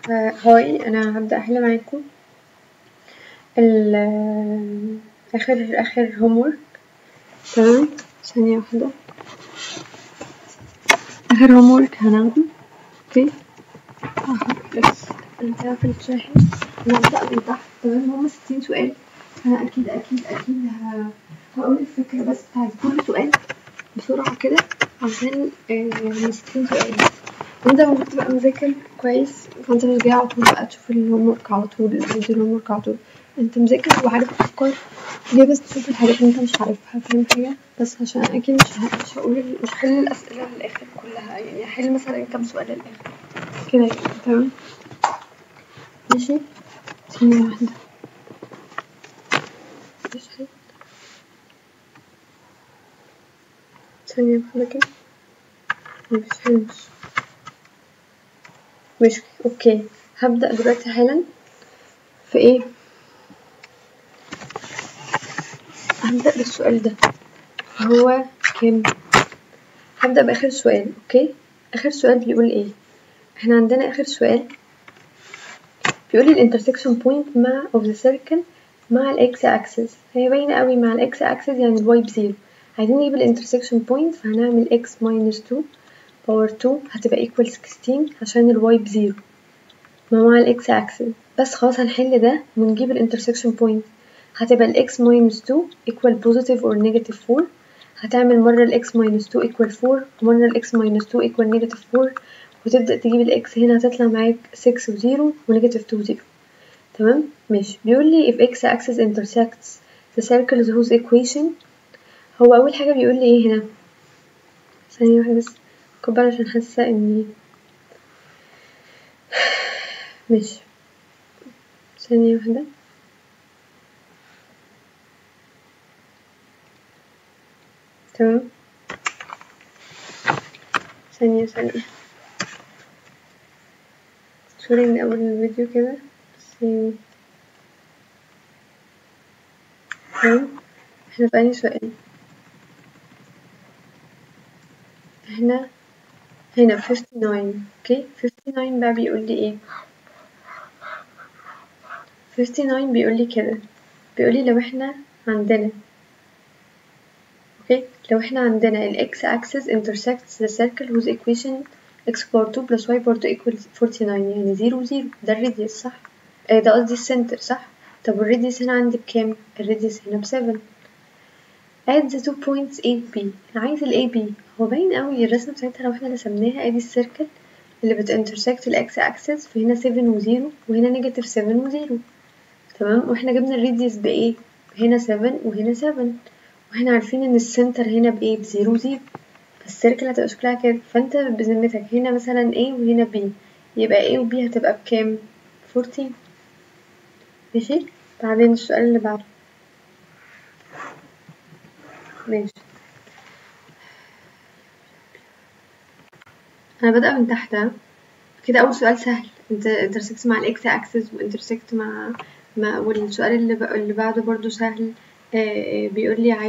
هاي انا هبدأ احل معاكم اخر homework. تمام، ثانية واحدة. اخر homework هناخده. اوكي، بس البتاع في الشاحن. انا هبدأ من تحت. تمام، هما 60 سؤال. انا اكيد هقول الفكرة بس بتاعت كل سؤال بسرعة كده عشان 60 سؤال. انت لما بتبقى مذاكر كويس فانت مش جاي على طول بقى تشوف الهومورك على طول، الهومورك على طول. انت مذاكر وعارف افكار ليه، بس تشوف الحاجات اللي انت مش عارفها. فاهم حاجة؟ بس عشان اكيد مش هحل الاسئلة للاخر كلها، يعني هحل مثلا كام سؤال للاخر كده يعني. تمام ماشي، ثانية واحدة. ثانية واحدة كده. مش اوكي. هبدأ دلوقتي حالا في ايه؟ هبدأ بالسؤال ده. هو كام؟ هبدأ بآخر سؤال. اوكي، آخر سؤال بيقول ايه؟ احنا عندنا آخر سؤال بيقول الانترسكشن بوينت of the circle مع الاكس اكسس. هي باينة قوي مع الاكس اكسس، يعني الواي بزيرو. عايزين نجيب الانترسكشن بوينت، فهنعمل x minus 2 باور 2 هتبقى equal 16 عشان الواي بزيرو مع الاكس اكسس. بس خلاص هنحل ده ونجيب الانترسكشن بوينت. هتبقى ال x minus 2 equal positive or negative 4. هتعمل مرة ال x minus 2 equal 4 ومرة ال x minus 2 equal negative 4، وتبدأ تجيب ال x هنا هتطلع معاك 6 و 0 و negative 2 0. تمام ماشي. بيقول لي if x axis intersects the circles whose equation. هو أول حاجة بيقول لي ايه هنا؟ ثانية واحدة بس كبر عشان حاسة اني ماشي. ثانية واحدة. تمام، ثانية سوري من أول الفيديو كده بس يعني. تمام، احنا في أي سؤال؟ احنا هنا 59. اوكي، 59 بقى بيقول لي ايه؟ 59 بيقول لي كده، بيقول لي لو احنا عندنا لو احنا عندنا ال x axis intersects the circle whose equation x power 2 plus y power 2 equals 49، يعني 0 0. ده الراديوس صح؟ ده قصدي السنتر صح؟ طب والراديوس هنا عندي بكام؟ الراديوس هنا ب7. add the 2 points A B. انا عايز ال AB. هو باين قوي الرسمة بتاعتها لو احنا رسمناها. ادي السيركل اللي بتintersect ال x axis، فهنا 7 و 0 وهنا negative 7 و 0. تمام، واحنا جبنا الراديوس بايه؟ هنا 7 وهنا 7، واحنا عارفين ان السنتر هنا بايه؟ بزيرو زيرو. فالسيركل هتبقى شكلها كده. فانت بذمتك هنا مثلا A وهنا B، يبقى A و B هتبقى بكام؟ 14. ماشي، بعدين السؤال اللي بعده. ماشي، انا بادئه من تحت كده. اول سؤال سهل، انت انترسكت مع الاكس اكسس وانترسكت مع والسؤال اللي بعده برضو سهل. بيقول لي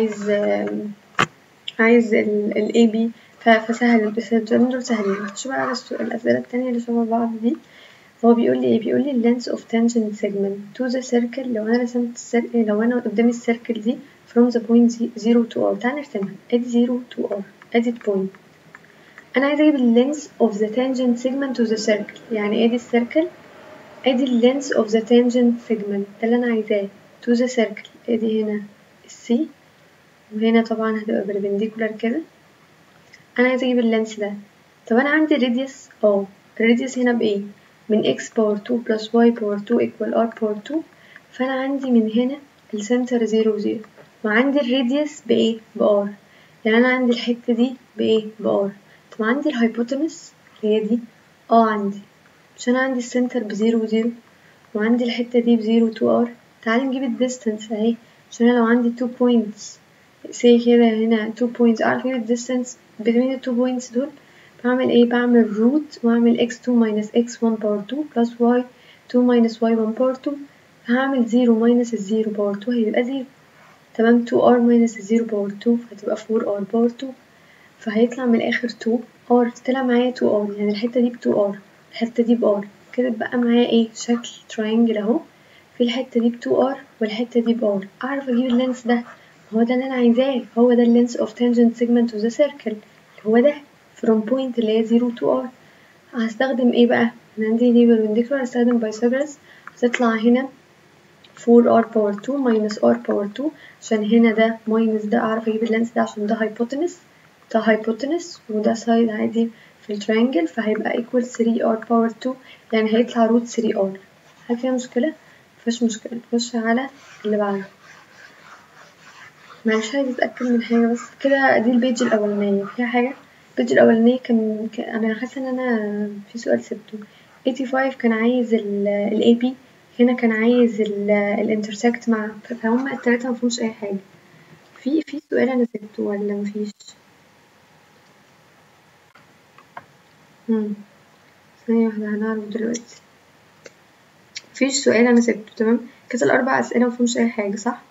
عايز ال AB، فسهل. بس السؤالين دول سهلين. نخش بقى على الأسئلة التانية اللي شبه بعض دي. هو بيقول لي ايه؟ بيقول لي length of tangent segment to the circle. لو انا رسمت لو انا قدامي السيركل دي from the point 0 to r. تعالى نرسمها. ادي 0 to r، ادي البوينت. انا عايزه اجيب ال length of the tangent segment to the circle. يعني ادي السيركل، ادي ال length of the tangent segment ده اللي انا عايزاه to the circle. ادي هنا السي، وهنا طبعا هتبقى perpendicular كده. انا عايزه اجيب اللينس ده. طب انا عندي الراديوس الراديوس هنا بايه؟ من x باور 2 plus y باور 2 equal r باور 2. فانا عندي من هنا السنتر 0 0، وعندي الراديوس بايه؟ بr. يعني انا عندي الحته دي بايه؟ بr. طب عندي الهايبوتنس هي دي عندي، مش انا عندي السنتر ب0 0 وعندي الحته دي ب0 to r. تعالي نجيب الديستانس اهي، عشان انا لو عندي 2 points say كده هنا 2 points، اعرف اجيب الديستانس between the 2 points دول. بعمل ايه؟ بعمل root واعمل x2 minus x1 باور 2 plus y2 minus y1 باور 2. هعمل 0 minus 0 باور 2 هيبقى 0. تمام، 2r minus 0 باور 2 فهتبقى 4r باور 2. فهيطلع من الاخر 2r. طلع معايا 2r، يعني الحتة دي ب2r الحتة دي بr. كده بقى معايا ايه شكل تراينجل اهو، في الحتة دي ب2r والحتة دي بr. اعرف اجيب اللينس ده، هو ده اللي انا عايزاه، هو ده اللينس of tangent segment of the circle، هو ده from point اللي هي 0 to r. هستخدم ايه بقى؟ انا عندي دي perpendicular، هستخدم بايثاغورس، هتطلع هنا 4r power 2 minus r power 2، عشان هنا ده minus ده اعرف اجيب اللينس ده عشان ده hypotenuse، ده hypotenuse وده side عادي في الترينجل، فهيبقى equal 3r power 2، يعني هيطلع root 3r. هل فيها مشكلة؟ مفيهاش مشكلة. نخش على اللي بعده. معلش عايزة اتأكد من حاجة بس كده، دي البيج الأولانية فيها حاجة. البيج الأولانية كان أنا حاسة إن أنا في سؤال سبته. 85 كان عايز ال AP، هنا كان عايز الانترسكت مع، فهم التلاتة مفهومش أي حاجة. في سؤال أنا سبته ولا مفيش؟ ثانية واحدة هنعرف دلوقتي. مفيش سؤال أنا سبته، تمام كده الأربع أسئلة مفهومش أي حاجة صح؟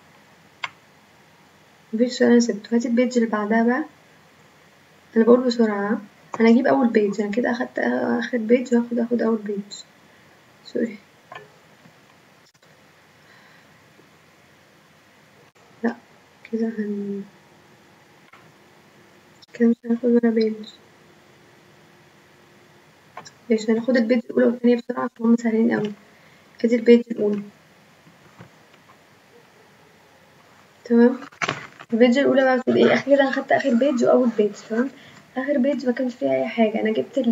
مفيش سؤال أنا سبته. هاتي البيج اللي بعدها بقى، أنا بقول بسرعة. أنا هجيب أول بيج، أنا كده أخدت آخر بيج، هاخد أول بيج. سوري، لأ كده كده مش هناخد ولا بيج. ماشي هناخد البيج الأولى والتانية بسرعة عشان هما سهلين أوي. ادي البيج الأولى، تمام. البيج الأولى بقى بتقول ايه؟ كده أنا خدت آخر بيج وأول بيج، تمام. آخر بيج مكانش فيها أي حاجة، أنا جبت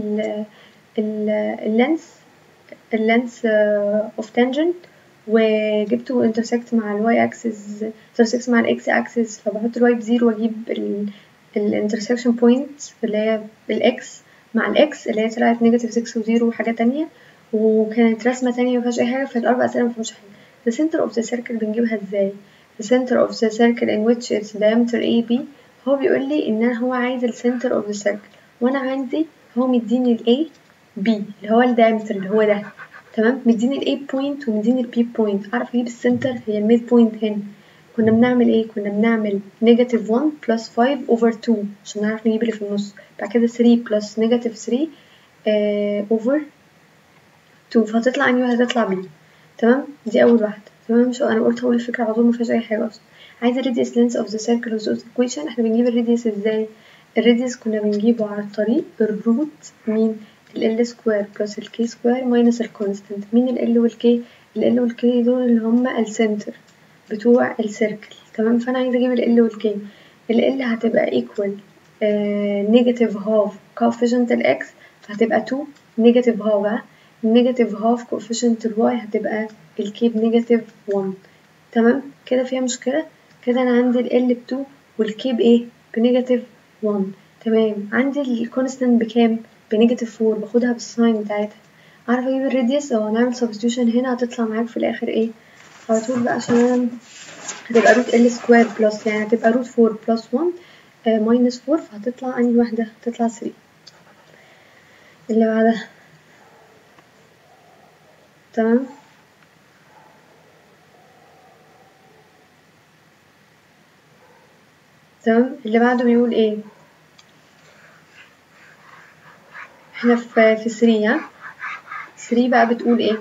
اللينس اوف تانجنت وجبته انترسكت مع الواي اكسس، انترسكت مع الاكس اكسس، فبحط الواي بزيرو واجيب الانترسكشن بوينت اللي هي الاكس مع الاكس اللي هي طلعت نيجاتيف 6 وزيرو وحاجة تانية، وكانت رسمة تانية مفيهاش أي حاجة. فالأربع أسئلة مفيهمش حاجة. the center of the circle بنجيبها ازاي؟ the center of the circle in which its diameter AB، هو بيقول لي إن هو عايز ال center of the circle، وأنا عندي هو مديني ال A B اللي هو الدايمتر اللي هو ده، تمام. مديني ال A point ومديني ال B point، أعرف أجيب السنتر هي الميد بوينت هنا. كنا بنعمل ايه؟ كنا بنعمل نيجاتيف 1 بلس 5 over 2 عشان نعرف نجيب اللي في النص، بعد كده 3 بلس نيجاتيف 3 over 2، فهتطلع انهي واحدة؟ هتطلع B، تمام. دي أول واحدة، تمام. مش أنا قلت هقول الفكرة على طول مفيهاش أي حاجة أصلا. عايزة radius length of the circle of the equation. احنا بنجيب الراديوس ازاي؟ الراديوس كنا بنجيبه على طريق الروت مين؟ ال سكوير بلس الكي سكوير ماينس الكونستنت. مين ال والكي؟ ال والكي دول اللي هما السنتر بتوع السيركل، تمام. فأنا عايزة أجيب ال والكي. ال هتبقى equal نيجاتيف هاف coefficient الإكس، فهتبقى 2 نيجاتيف هاف نيجاتيف هاف coefficient الواي، هتبقى الكي بنيجاتيف 1، تمام. كده فيها مشكلة؟ كده أنا عندي ال ب2 والكي بإيه؟ بنيجاتيف 1، تمام. عندي الكونستنت بكام؟ بنيجاتيف 4، باخدها بالساين بتاعتها. أعرف أجيب الراديوس أو نعمل substitution هنا، هتطلع معاك في الآخر إيه؟ على طول بقى عشان هتبقى روت ال سكوير بلس، يعني هتبقى روت 4 بلس 1 ماينس 4، فهتطلع أنهي واحدة؟ هتطلع 3. اللي بعدها، تمام. تمام اللي بعده بيقول ايه؟ احنا في 3 ها. 3 بقى بتقول ايه؟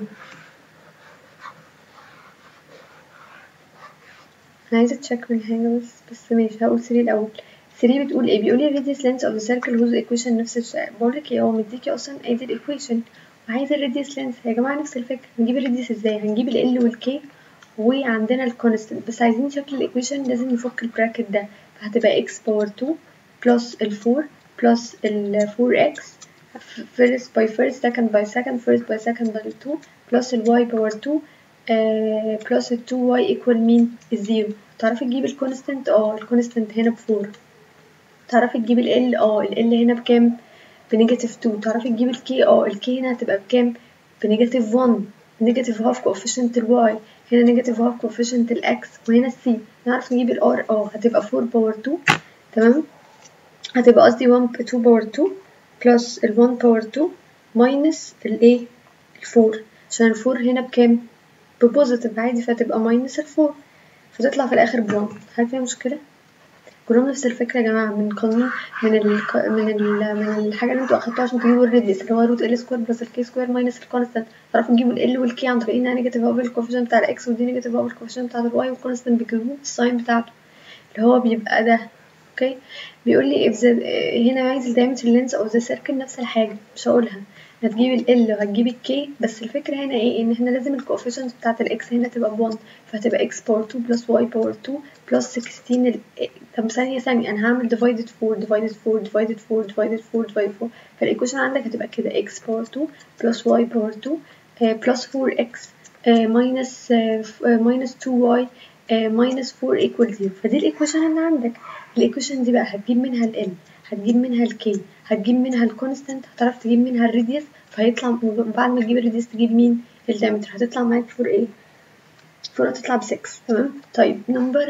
انا عايزة اتشك من حاجة بس ماشي هقول 3 الأول. 3 بتقول ايه؟ بيقول لي radius length of the circle whose equation نفس السؤال. بقولك ايه، هو مديكي اصلا ادي الايكويشن وعايزة الراديوس length. يا جماعة نفس الفكرة، نجيب الراديوس ازاي؟ هنجيب ال والكي وعندنا الكونستنت، بس عايزين شكل الايكويشن لازم نفك البراكت ده، فهتبقى x باور 2 بلس ال 4 بلس ال 4x first by first second by second first by second by 2 بلس ال y باور 2 بلس ال 2y equal مين؟ الزيرو. تعرفي تجيبي الكونستنت؟ الكونستنت هنا ب4. تعرفي تجيبي ال ال هنا بكام؟ بنيجاتيف 2. تعرفي تجيبي الكي؟ الكي هنا هتبقى بكام؟ بنيجاتيف 1. نيجاتيف هاف كوفيشنت الواي، هنا نيجاتيف هاف كوفيشنت الاكس، وهنا السي. نعرف نجيب الار هتبقى 4 باور 2، تمام. هتبقى قصدي 2 باور 2 بلس ال 1 باور 2 ماينس الايه؟ ال4، عشان ال4 هنا بكام؟ ببوزيتيف عادي، فتبقى ماينس ال4، فتطلع في الاخر ب1. هل فيها مشكلة؟ كلهم نفس الفكرة يا جماعة، من قانون من الحاجة اللي انتوا اخدتوها عشان تجيبوا الراديوس، اللي هو روت ال سكوير بلس الكي سكوير ماينس الكونستانت. تعرفوا تجيبوا ال والكي عن طريق انها نيجاتيف هاف الكوفيشنت بتاع الاكس ودي نيجاتيف هاف الكوفيشنت بتاع الواي، والكونستانت بتجيبوا الساين بتاعته اللي هو بيبقى ده. اوكي، بيقول لي if هنا عايز الدايمتر لينس او ذا سيركل، نفس الحاجة مش هقولها، هتجيب ال وهتجيب الكي، بس الفكرة هنا ايه، ان احنا لازم الكوفيشنت بتاعت الاكس هنا تبقى ب1، فهتبقى اكس باور 2 بلس واي باور 2 بلس 16 طب ثانية انا هعمل divided 4 divided 4 divided 4 divided 4 divided 4، فالايكويشن عندك هتبقى كده اكس باور 2 بلس واي باور 2 بلس 4 اكس minus 2y minus 4 equal 0. فدي الايكويشن اللي عندك. الايكويشن دي بقى هتجيب منها ال هتجيب منها الكي هتجيب منها الكونستانت، هتعرف تجيب منها الراديوس، فهيطلع بعد ما تجيب الراديوس تجيب مين الدايمتر، هتطلع معاك 4 ايه 4 هتطلع ب6. تمام. طيب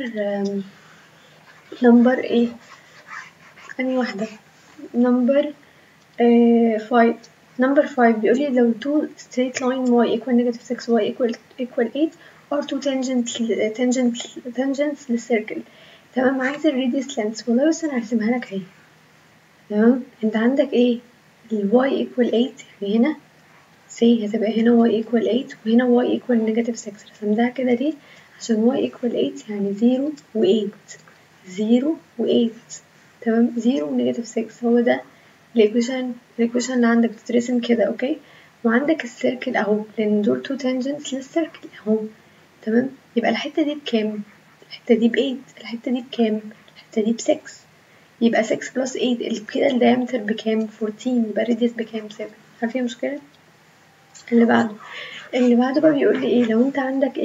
نمبر ايه ثانية واحدة، نمبر 5. نمبر 5 بيقول لي لو two straight line y equal negative 6 y equal 8 are two tangents للcircle. تمام. عايز الراديوس لينس، والله بس انا هرسمها لك اهي. تمام. انت عندك ايه ال y equal 8، يعني هنا سي هتبقى هنا y equal 8 وهنا y equal negative 6. رسمتها كده ليه؟ عشان y equal 8 يعني 0 و 8 0 و 8. تمام. 0 و negative 6 هو ده الايكويشن اللي عندك بتترسم كده. اوكي. وعندك السيركل اهو، لان دول تو تانجنتس للسيركل اهو. تمام. يبقى الحته دي بكام؟ الحته دي ب8. الحته دي بكام؟ الحته دي ب6. يبقى 6 بلس 8 كده الدايمتر بكام 14، يبقى الراديوس بكام 7. هل في مشكله؟ اللي بعده بقى بيقول لي ايه، لو انت عندك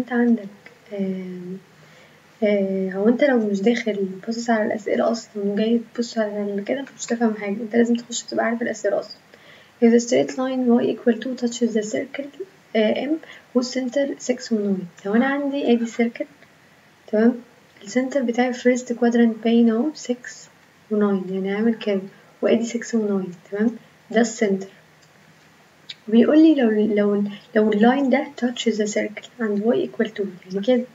هو انت لو مش داخل باصص على الاسئله اصلا وجاي تبص على كده انت مش هتفهم حاجه، انت لازم تخش تبقى عارف الاسئله اصلا. if the straight line y equal to touches the circle m whose center 6 و 9. لو انا عندي ادي circle. تمام. السنتر بتاعي first quadrant باين اهو 6 و 9، يعني عامل كام، وادي 6 و 9. تمام. ده السنتر. بيقول لي لو اللاين ده touches the circle عند y equal to، يعني كده.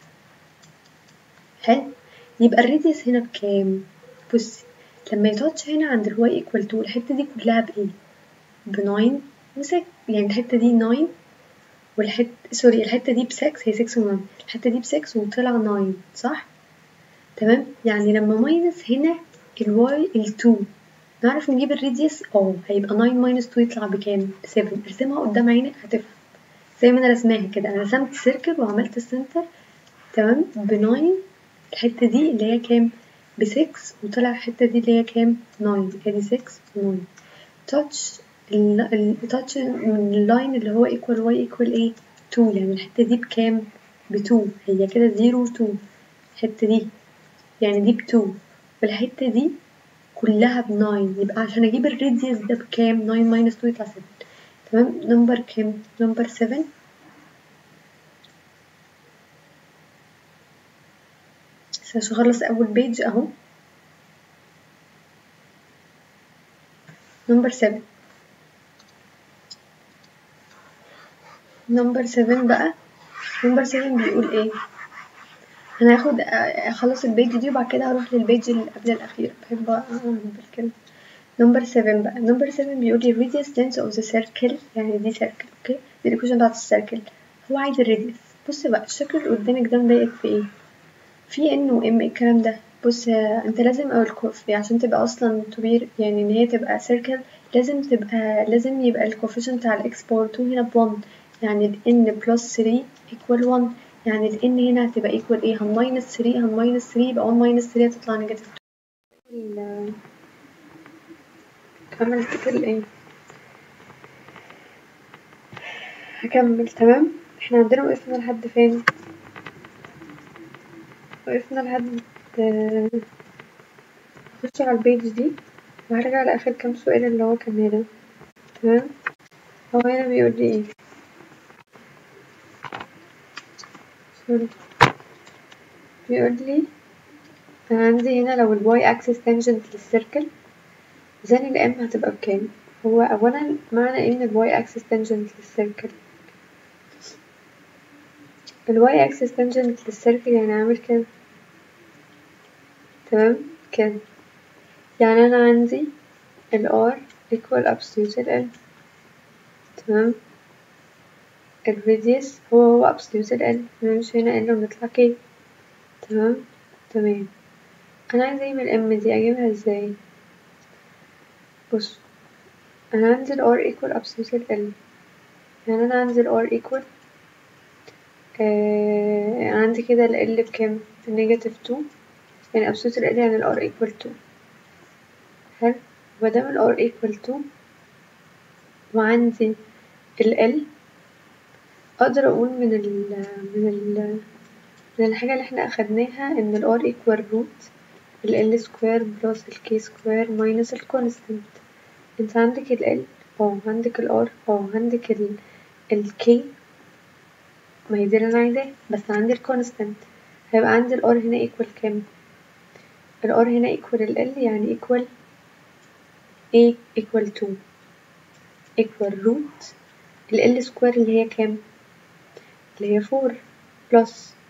حلو. يبقى الراديوس هنا بكام؟ بصي، لما يتاتش هنا عند ال y equal to الحتة دي كلها بايه؟ ب9 و6، يعني الحتة دي 9 الحتة دي ب6، هي 6 و 9، الحتة دي ب6 وطلع 9 صح؟ تمام. يعني لما ماينس هنا ال y 2 نعرف نجيب الراديوس. هيبقى 9 minus 2 يطلع بكام؟ 7. ارسمها قدام عينك هتفهم زي ما انا رسماها كده. انا رسمت سيركل وعملت السنتر. تمام. ب9 الحتة دي اللي هي كام؟ ب6 وطلع الحتة دي اللي هي كام؟ 9. ادي 6 و 9. التاتش من اللاين اللي هو equal y equal ايه 2، يعني الحتة دي بكام؟ ب2. هي كده 0 و 2. الحتة دي يعني دي ب2 والحتة دي كلها ب9، يبقى عشان اجيب الراديوس ده بكام؟ 9 minus 2 يطلع 7. تمام. نمبر كام؟ نمبر 7. بس هخلص اول بيج اهو. نمبر 7 بقى. نمبر 7 بيقول ايه، انا هاخد اخلص البيج دي وبعد كده هروح للبيج اللي قبل الاخير، بحب اعمل بالكلمة. نمبر 7 بقى. نمبر 7 بيقول لي radius length of the circle، يعني دي سيركل. اوكي. دي الايكويشن بتاعت السيركل. هو عايز الراديوس. بص بقى الشكل اللي قدامك ده مضايقك في ايه؟ في ان وام الكلام ده. بص انت لازم او الكوف عشان تبقى اصلا كبير، يعني ان هي تبقى سيركل لازم يبقى الكوفيشنت بتاع الاكس باور 2 هنا ب1، يعني ال n بلس 3 equal 1، يعني ال n هنا هتبقى equal ايه، هنماينس 3 يبقى 1 minus 3 هتطلع نيجاتيف 2. عملت كده ايه، هكمل. تمام. احنا عندنا وقفنا لحد فين؟ وقفنا لحد اخش على البيج دي وهرجع لاخر كام سؤال اللي هو كان هنا. تمام. هو هنا بيقول لي ايه، سوري، بيقول لي انا عندي هنا لو الواي اكسس تانجنت للسيركل زين الام هتبقى بكام. هو اولا معنى ان الواي اكسس تانجنت للسيركل، الواي اكسس تانجنت للسيركل يعني عامل كده. تمام كده. يعني أنا عندي ال R equal absolute ال L، تمام. الراديوس هو absolute ال L، نمشي هنا L ونطلع K، تمام. أنا عايزة أجيب ال M دي، أجيبها ازاي؟ بص، أنا عندي ال R equal absolute ال L، يعني أنا عندي ال R equal عندي كده ال L بكام؟ -2، يعني absolute ال L يعني ال R equal 2. حلو، مادام ال R equal 2 وعندي ال L، أقدر أقول من الحاجة اللي احنا أخدناها إن ال R equal root ال L square plus ال K square minus ال constant. انت عندك ال L عندك ال R عندك ال K، ما هي دي اللي أنا عايزاها، بس عندي ال constant، هيبقى عندي ال R هنا equal كام؟ ال R هنا equal ال L، يعني equal equal 2 equal root ال L square اللي هي كام؟ اللي هي 4 plus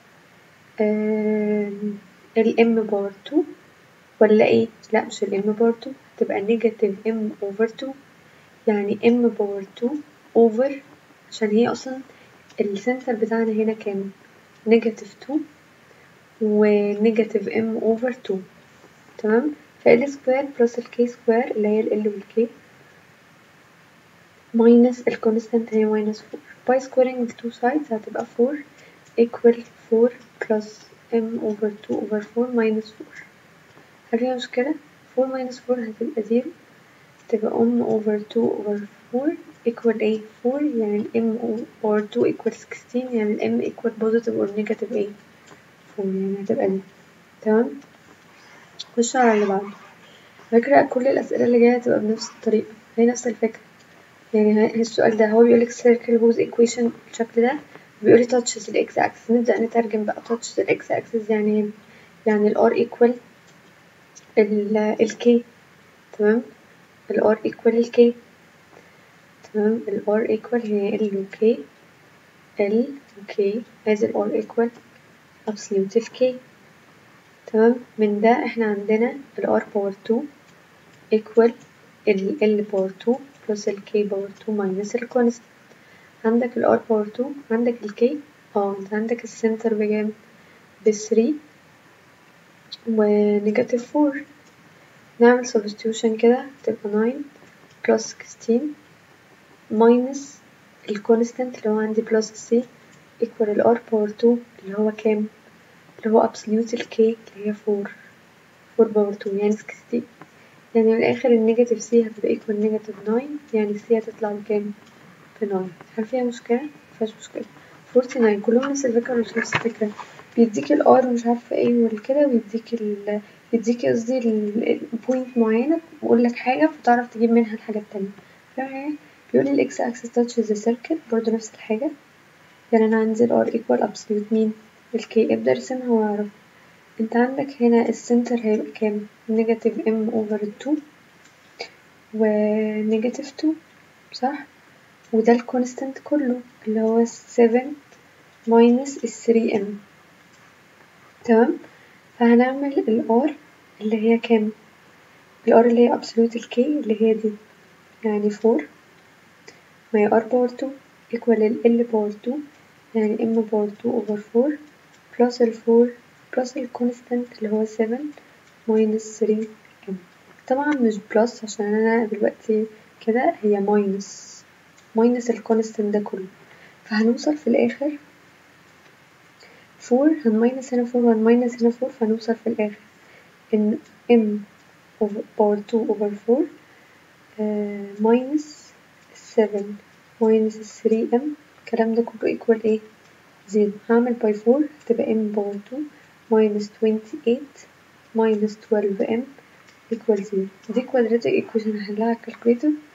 ال M باور 2 ولا ايه؟ لا مش ال M باور 2، هتبقى نيجاتيف M over 2، يعني M باور 2 over، عشان هي اصلا السنتر بتاعنا هنا كام؟ نيجاتيف 2 ونيجاتيف M over 2، تمام. فال سكوير بلس الكي سكوير اللي هي ال والكي ماينس الكونستانت هي ماينس 4، باي سكويرنج two sides هتبقى 4 equal 4 plus M over 2 over 4 minus 4. هل فيها مشكلة؟ 4 minus 4 هتبقى 0، تبقى M over 2 over 4 equal ايه؟ 4، يعني ال M over 2 equal 16، يعني ال M equal positive or negative ايه؟ 4، يعني هتبقى دي، تمام. خش على اللي بعده. فكرة كل الأسئلة اللي جاية هتبقى بنفس الطريقة، هي نفس الفكرة. يعني السؤال ده هو بيقولك circle whose equation بالشكل ده، بيقولي touches ال x axis، نبدأ نترجم بقى touches ال x axis يعني ال r equal ال k، تمام. ال r equal ال k، تمام. ال r equal هي ال و k، ال و k، ادي ال r equal absolute ال k، تمام. من ده احنا عندنا ال r باور 2 equal ال L باور 2 plus ال K باور 2 minus ال constant. عندك ال R باور 2، عندك ال K، انت عندك السنتر بكام؟ ب3 ونيجاتيف 4، نعمل substitution كده تبقى 9 plus 16 minus ال constant اللي هو عندي plus C equal ال R باور 2 اللي هو كام؟ اللي هو absolute ال K اللي هي 4 باور 2 يعني 16، يعني من الآخر النيجاتيف سي هتبقى equal نيجاتيف 9، يعني السي هتطلع بكام؟ ب9. هل فيها مشكلة؟ مفيهاش مشكلة. 49 كلهم نفس الفكرة ولا مش نفس الفكرة؟ بيديك الار مش عارفة ايه والكده، ويديك قصدي البوينت معينة ويقولك حاجة فتعرف تجيب منها الحاجة التانية، فاهم حاجة؟ بيقولي الإكس أكسس touches the circle، برضه نفس الحاجة. يعني أنا عندي الار equal absolute مين؟ الكي، ابدأ ارسمها واعرف. انت عندك هنا السنتر هيبقى كام؟ نيجاتيف M over 2 ونيجاتيف 2، صح؟ وده الكونستانت كله اللي هو 7 minus 3M، تمام. فهنعمل ال R اللي هي كام؟ ال R اللي هي absolute ال K اللي هي دي، يعني 4 ما هي R باور 2 equal ال L باور 2 يعني M باور 2 over 4 plus ال 4 plus ال constant اللي هو 7 minus 3M. طبعا مش بلس عشان أنا دلوقتي كده، هي minus ال constant ده كله، فهنوصل في الآخر 4 هنماينس هنا 4 وهنماينس هنا 4، فهنوصل في الآخر إن M باور 2 over 4 minus 7 minus 3M، الكلام ده كله equal ايه؟ 0. هعمل باي 4 هتبقى M باور 2 minus 28 minus 12M equal 0. دي quadratic equation هحلها على الكالكوليتر